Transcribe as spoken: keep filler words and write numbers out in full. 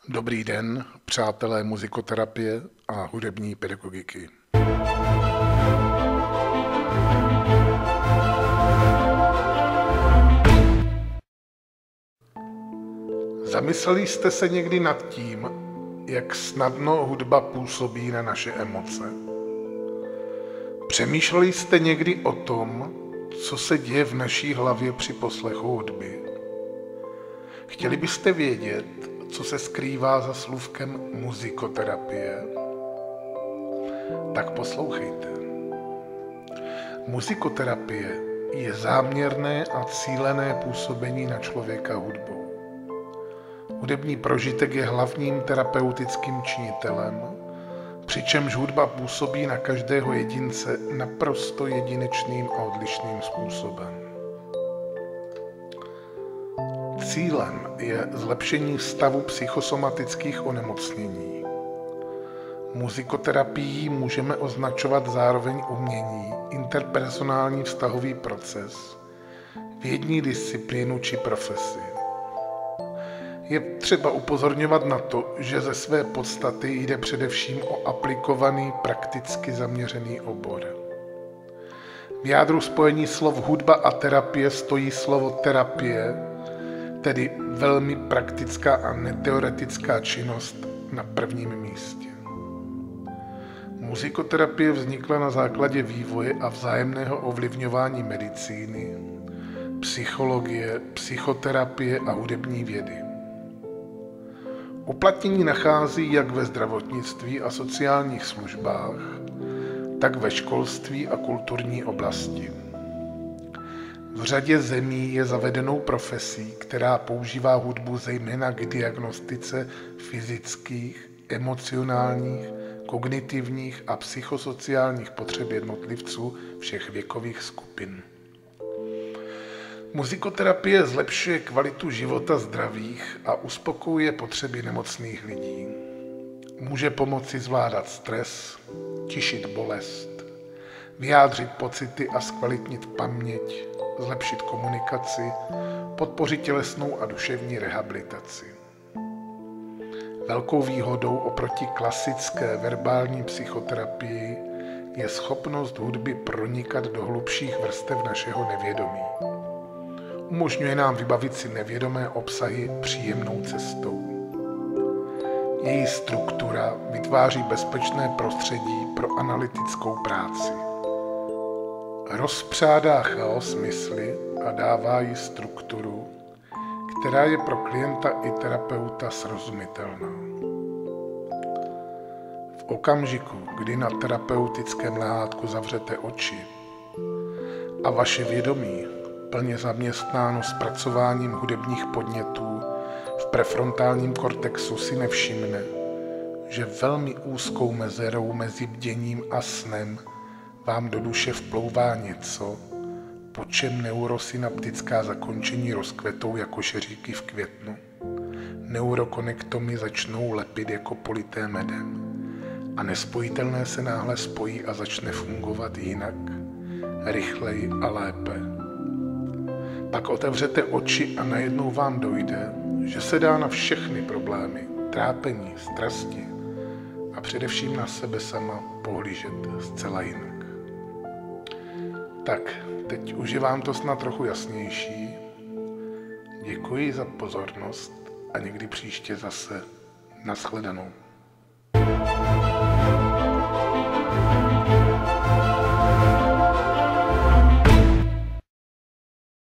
Dobrý den, přátelé muzikoterapie a hudební pedagogiky. Zamysleli jste se někdy nad tím, jak snadno hudba působí na naše emoce? Přemýšleli jste někdy o tom, co se děje v naší hlavě při poslechu hudby? Chtěli byste vědět, co se skrývá za slůvkem muzikoterapie? Tak poslouchejte. Muzikoterapie je záměrné a cílené působení na člověka hudbou. Hudební prožitek je hlavním terapeutickým činitelem, přičemž hudba působí na každého jedince naprosto jedinečným a odlišným způsobem. Cílem je zlepšení stavu psychosomatických onemocnění. Muzikoterapií můžeme označovat zároveň umění, interpersonální vztahový proces, vědní disciplínu či profesi. Je třeba upozorňovat na to, že ze své podstaty jde především o aplikovaný, prakticky zaměřený obor. V jádru spojení slov hudba a terapie stojí slovo terapie, tedy velmi praktická a neteoretická činnost na prvním místě. Muzikoterapie vznikla na základě vývoje a vzájemného ovlivňování medicíny, psychologie, psychoterapie a hudební vědy. Uplatnění nachází jak ve zdravotnictví a sociálních službách, tak ve školství a kulturní oblasti. V řadě zemí je zavedenou profesí, která používá hudbu zejména k diagnostice fyzických, emocionálních, kognitivních a psychosociálních potřeb jednotlivců všech věkových skupin. Muzikoterapie zlepšuje kvalitu života zdravých a uspokojuje potřeby nemocných lidí. Může pomoci zvládat stres, tišit bolest, vyjádřit pocity a zkvalitnit paměť, zlepšit komunikaci, podpořit tělesnou a duševní rehabilitaci. Velkou výhodou oproti klasické verbální psychoterapii je schopnost hudby pronikat do hlubších vrstev našeho nevědomí. Umožňuje nám vybavit si nevědomé obsahy příjemnou cestou. Její struktura vytváří bezpečné prostředí pro analytickou práci. Rozpřádá chaos mysli a dává jí strukturu, která je pro klienta i terapeuta srozumitelná. V okamžiku, kdy na terapeutickém lehátku zavřete oči a vaše vědomí, plně zaměstnáno zpracováním hudebních podnětů, v prefrontálním kortexu si nevšimne, že velmi úzkou mezerou mezi bděním a snem vám do duše vplouvá něco, po čem neurosynaptická zakončení rozkvetou jako šeříky v květnu. Neurokonektomy začnou lepit jako polité medem a nespojitelné se náhle spojí a začne fungovat jinak, rychleji a lépe. Pak otevřete oči a najednou vám dojde, že se dá na všechny problémy, trápení, strasti a především na sebe sama pohlížet zcela jinak. Tak, teď už je vám to snad trochu jasnější. Děkuji za pozornost a někdy příště zase. Nashledanou.